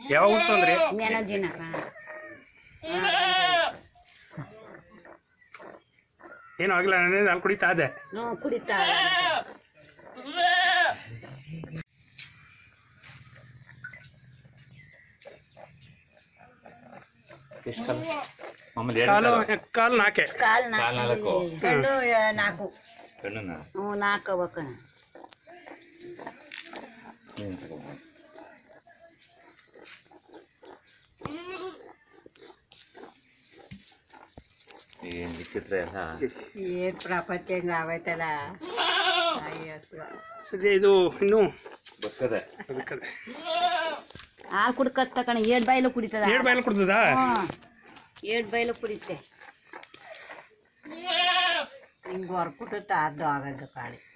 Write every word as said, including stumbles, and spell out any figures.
ಯಾವ ಹುಟ್ಟಂದ್ರಿ ಮೇನಜಿನ ಏನು ಆಗಿಲ್ಲ ನಾನೇನು ಅಲ್ಲಿ ಕುಡಿತಾ ಇದೆ ಹ್ಞೂ ಕುಡಿತಾ ಕಾಲು ಕಾಲು ನಾಲ್ಕೆ ಕಾಲು ನಾಲ್ಕು ಕಣ್ಣು ನಾಲ್ಕು ಹ್ಞೂ ನಾಲ್ಕು ಅವ ಕಣ ಏನ್ ವಿಚಿತ್ರ ಎಲ್ಲ ಏನ್ ಪ್ರಪಂಚ ಹೆಂಗ ಆಗೈತಲ್ಲ ಸದ್ಯ ಇದು ಇನ್ನು ಬರ್ತದೆ ಹಾಲು ಕುಡ್ಕತ್ತ ಕಣ ಏಡ್ ಬಾಯಿಲು ಕುಡಿತದ ಏಡ್ ಬಾಯಿಲು ಕುಡ್ತದ ಏಡ್ ಬಾಯಿಲು ಕುಡಿತೆ ಹಿಂಗೆ ಹೊರ್ಬಿಟ್ಟು ಅದು ಆಗದ್ದು ಕಾಳಿ